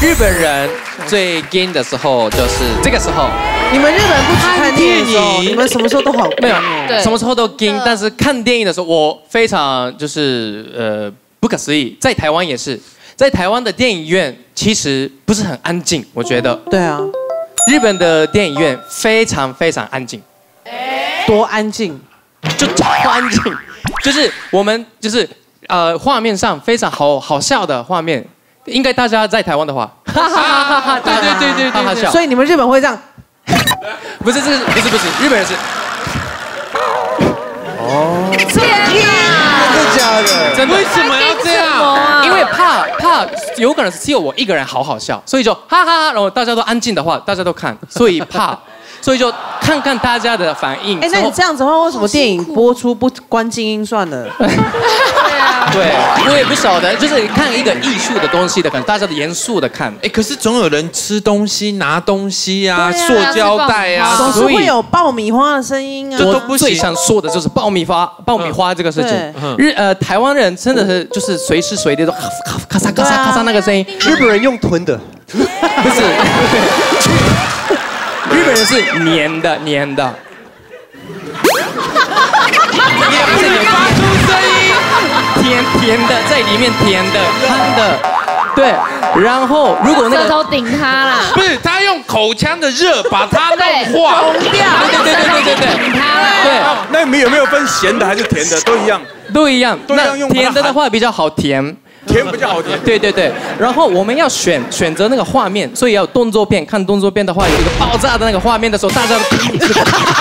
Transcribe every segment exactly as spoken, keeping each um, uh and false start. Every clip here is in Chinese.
日本人最 gay 的时候就是这个时候。 你们日本不只看电影的时候，你们什么时候都好没有，什么时候都 gay， 但是看电影的时候，我非常就是呃不可思议。在台湾也是，在台湾的电影院其实不是很安静，我觉得。 对啊。 日本的电影院非常非常安静。 多安静？ 就超安静，就是我们就是呃画面上非常好好笑的画面，应该大家在台湾的话，哈哈哈哈，对对对对对对， 所以你们日本会这样？ 不是，这是不是不是日本人是。 哦，天哪！真的假的？ 真的？ 为什么要这样？ 因为怕怕有可能只有我一个人好好笑，所以就哈哈，然后大家都安静的话，大家都看，所以怕。所以就看看大家的反应。 哎，那你这样子的话，为什么电影播出不关静音算了？对啊。 对，我也不晓得，就是看一个艺术的东西的，可能大家的严肃的看。 哎，可是总有人吃东西、拿东西啊，塑胶袋啊， 总是会有爆米花的声音啊。 这都不最想说的就是爆米花，爆米花这个事情。日呃，台湾人真的是就是随时随地都咔咔嚓咔嚓咔嚓那个声音。 日本人用吞的， 不是。日本人是黏的，黏的。 也不是发出声音， 甜甜的，在里面甜的、憨的，对。然后如果那个舌头顶他啦， 不是他用口腔的热把它弄化， 对对对对对对， 顶他啦。 对， 那你有没有分咸的还是甜的？都一样， 都一样。 都一样用。 甜的的话比较好甜。 甜比较好甜。 对对对，然后我们要选选择那个画面，所以要动作片。看动作片的话，有一个爆炸的那个画面的时候，大家都真的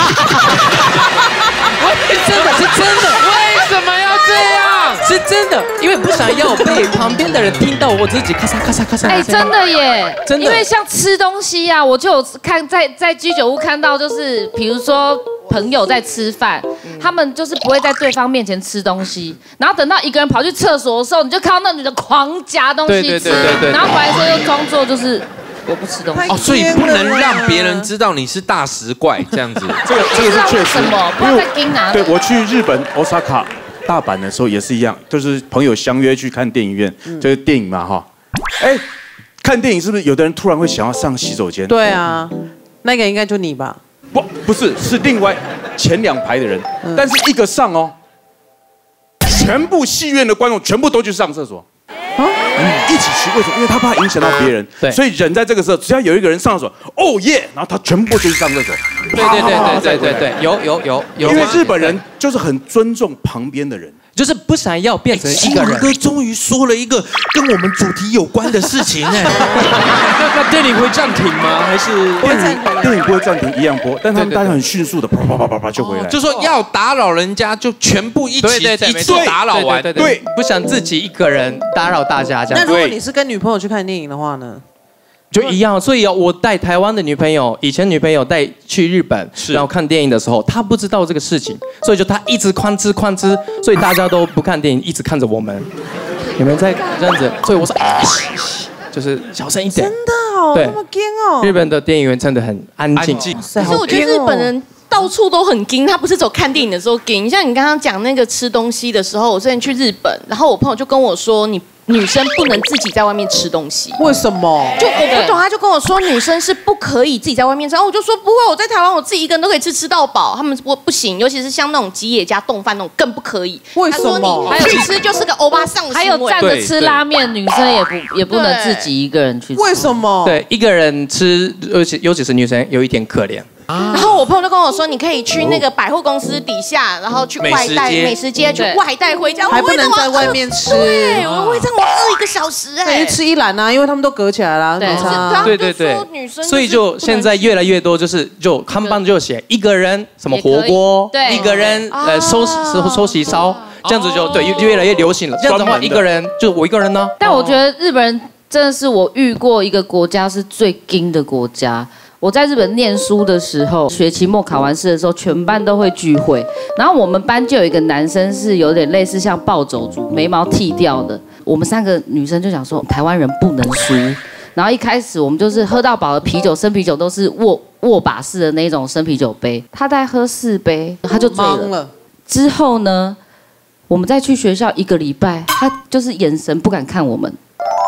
是真的， 为什么要这样？ 是真的，因为不想要被旁边的人听到我自己咔嚓咔嚓咔嚓。 哎，真的耶， 真的。 因为像吃东西啊，我就有看在在居酒屋看到，就是比如说。朋友在吃饭，他们就是不会在对方面前吃东西，然后等到一个人跑去厕所的时候，你就看到那女的狂夹东西吃，然后回来时候又装作就是我不吃东西。 哦，所以不能让别人知道你是大食怪这样子。 这个这个是确实。 什么？不知道在盯哪里？ 对，我去日本 Osaka 大阪的时候也是一样，就是朋友相约去看电影院，就是电影嘛哈。哎，看电影是不是有的人突然会想要上洗手间？ 对啊，那个应该就你吧。 不，不是，是另外前两排的人，嗯、但是一个上哦，全部戏院的观众全部都去上厕所，啊，一起去，为什么？因为他怕影响到别人，对，所以人在这个时候，只要有一个人上厕所，哦耶，然后他全部就去上厕所， 对对对对对对对，有有有有， 因为日本人就是很尊重旁边的人。 就是不想要变成一个人。 哥终于说了一个跟我们主题有关的事情哎。 那电影会暂停吗？还是电影电影不会暂停，一样播，但他们大家很迅速的啪啪啪啪啪就回来。 就说要打扰人家，就全部一起一次打扰完。 对，不想自己一个人打扰大家这样。 那如果你是跟女朋友去看电影的话呢？ 就一样，所以我带台湾的女朋友，以前女朋友带去日本，然后看电影的时候，她不知道这个事情，所以就她一直宽吃宽吃，所以大家都不看电影，一直看着我们。你们在这样子，所以我说，哎，就是小声一点。 真的哦， 对， 那么 gay 哦。 日本的电影院真的很安静。 可是我觉得日本人到处都很硬，他不是走看电影的时候硬。像你刚刚讲那个吃东西的时候，我之前去日本，然后我朋友就跟我说，你。女生不能自己在外面吃东西， 为什么？ 就我不懂，他就跟我说女生是不可以自己在外面吃，然后我就说不会，我在台湾我自己一个人都可以吃吃到饱，他们不不行，尤其是像那种吉野家冻饭那种更不可以。 为什么？ 他说你去吃就是个欧巴桑的行为。 还有站着吃拉面，女生也不也不能自己一个人去吃。 为什么？ 对，一个人吃，尤其尤其是女生有一点可怜。 然后我朋友就跟我说，你可以去那个百货公司底下，然后去外带美食街，去外带回家， 还不能在外面吃。 对，我会让我饿一个小时哎。 吃一篮啊，因为他们都隔起来了。 对对对，所以就现在越来越多，就是就看板就写一个人什么火锅，一个人呃收收收洗烧，这样子就对越来越流行了。这样子的话，一个人就我一个人呢。 但我觉得日本人真的是我遇过一个国家是最硬的国家。我在日本念书的时候，学期末考完试的时候，全班都会聚会。然后我们班就有一个男生是有点类似像暴走族，眉毛剃掉的。我们三个女生就想说，台湾人不能输。然后一开始我们就是喝到饱的啤酒，生啤酒都是握握把式的那种生啤酒杯。他大概喝四杯，他就醉了。之后呢，我们再去学校一个礼拜，他就是眼神不敢看我们。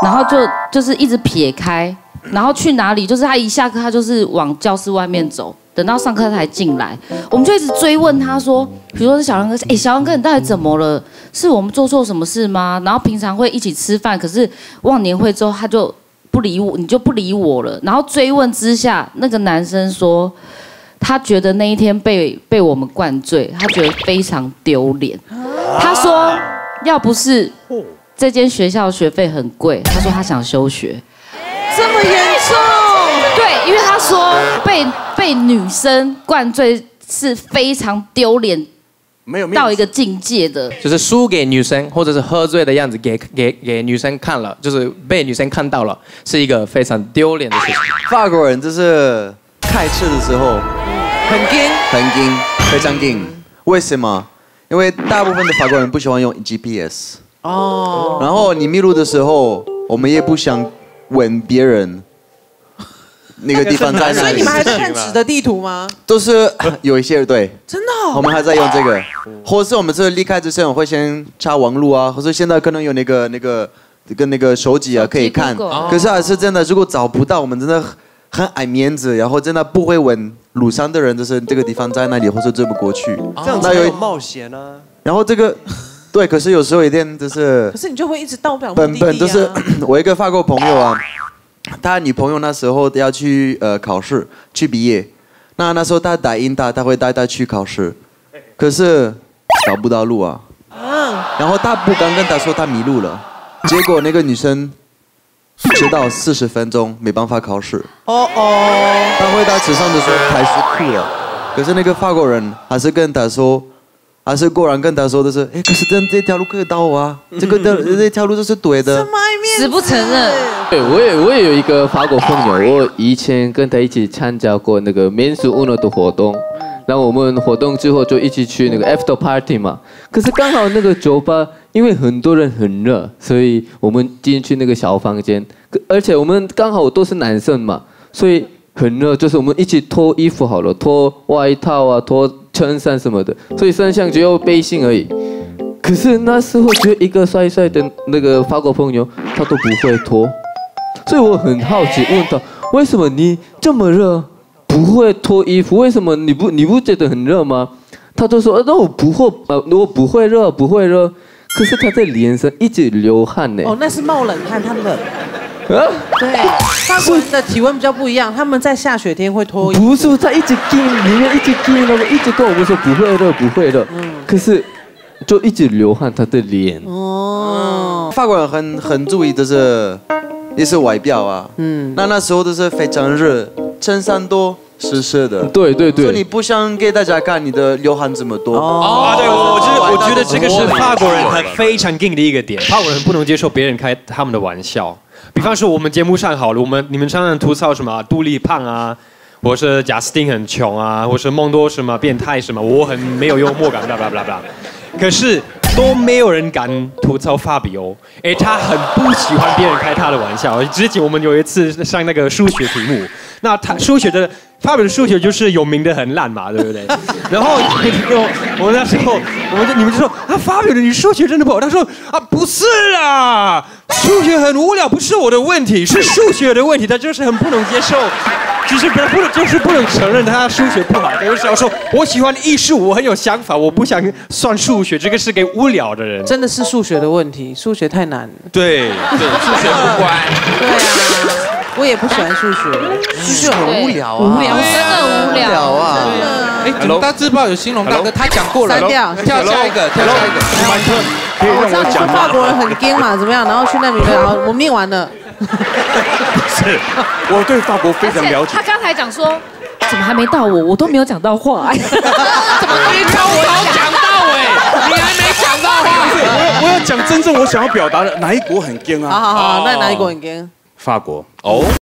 然后就就是一直撇开，然后去哪里，就是他一下课他就是往教室外面走，等到上课才进来，我们就一直追问他说，比如说是小杨哥，哎，小杨哥你到底怎么了？是我们做错什么事吗？然后平常会一起吃饭，可是忘年会之后他就不理我，你就不理我了。然后追问之下，那个男生说。他觉得那一天被被我们灌醉，他觉得非常丢脸。他说，要不是这间学校学费很贵，他说他想休学。 这么严重？ 对，因为他说被被女生灌醉是非常丢脸， 没有到一个境界的， 就是输给女生，或者是喝醉的样子给给给女生看了，就是被女生看到了，是一个非常丢脸的事情。 法国人就是开车的时候。 很硬， 很硬，非常硬。为什么？因为大部分的法国人不喜欢用 G P S。哦。然后你迷路的时候，我们也不想问别人那个地方在哪里。 所以你们还在看纸的地图吗？ 都是有一些对。 真的、哦。 我们还在用这个，或是我们是离开之前我会先查网路啊，或者现在可能有那个那个跟那个手机啊可以看。可是还是真的，如果找不到，我们真的。很爱面子，然后真的不会问路上的人，就是这个地方在哪里，或者怎么过去。 这样才有冒险啊。 然后这个，对，可是有时候有点就是。 可是你就会一直到不了目的地啊。 本本就是我一个法国朋友啊，他女朋友那时候要去呃考试去毕业，那那时候他答应他，他会带他去考试，可是找不到路啊。嗯。然后他不敢跟他说他迷路了，结果那个女生。迟到四十分钟，没办法考试。哦哦。他回到车上的时候开始哭了，可是那个法国人还是跟他说，还是果然跟他说的是，哎，可是这这条路可以到啊，这个的这条路就是对的。 死不承认。 对，我也我也有一个法国朋友，我以前跟他一起参加过那个民俗 Uno 的活动。然后我们活动之后就一起去那个 after party 嘛，可是刚好那个酒吧因为很多人很热，所以我们进去那个小房间，而且我们刚好都是男生嘛，所以很热，就是我们一起脱衣服好了，脱外套啊，脱衬衫什么的，所以身上只有背心而已。可是那时候只有一个帅帅的那个法国朋友，他都不会脱，所以我很好奇问他，为什么你这么热？不会脱衣服，为什么你不你不觉得很热吗？他就说，那我不会，呃，我不会热，不会热。可是他在脸上一直流汗呢。 哦，那是冒冷汗，他们。啊？对，法国人的体温比较不一样，他们在下雪天会脱衣服。 不是，他一直跟里面一直跟那个一直跟我们说不会热，不会热。嗯。可是就一直流汗，他的脸。 哦。法国人很很注意的是，也是外表啊。嗯。那那时候都是非常热，衬衫多。湿湿的， 对对对， 所以你不想给大家看你的流汗这么多哦。对，我觉得我觉得这个是法国人很非常硬的一个点，法国人不能接受别人开他们的玩笑。比方说我们节目上好了，我们你们常常吐槽什么杜丽胖啊，或是贾斯汀很穷啊，或是梦多什么变态什么，我很没有幽默感，blah blah blah blah。可是都没有人敢吐槽法比欧，哎，他很不喜欢别人开他的玩笑。之前我们有一次上那个数学题目，那他数学的法比的数学就是有名的很烂嘛，对不对？然后我们那时候，我们就你们就说啊，法比的你数学真的不好。他说啊，不是啦，数学很无聊，不是我的问题，是数学的问题。他就是很不能接受。就是不不能，就是不能承认他数学不好。有时候说，我喜欢艺术，我很有想法，我不想算数学，这个是给无聊的人。 真的是数学的问题，数学太难。 对对，数学不乖。 对啊，我也不喜欢数学， 数学很无聊啊， 无聊，真的无聊啊。 哎，九大字报有兴隆大哥，他讲过了， 删掉， 跳下一个，跳下一个。 可以让我讲吗？ 法国人很硬嘛，怎么样？然后去那边，然后我们念完了。 是，我对法国非常了解。 他刚才讲说，怎么还没到我？我都没有讲到话。怎么你超早讲到哎，你还没讲到话。 我我要讲真正我想要表达的，哪一国很硬啊？ 好好好，那哪一国很硬？ 法国。 哦。